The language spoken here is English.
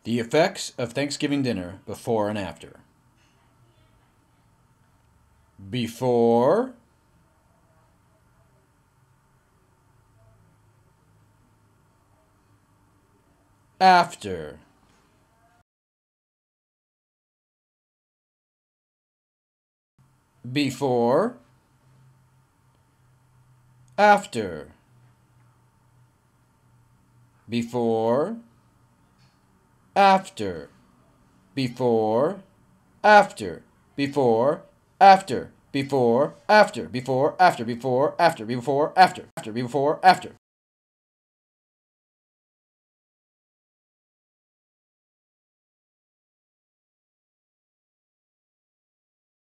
The effects of Thanksgiving dinner before and after. Before, after. Before, after. Before, after. Before, after. Before, after. Before, after. Before, after. Before, after. Before, after. After. Before, after.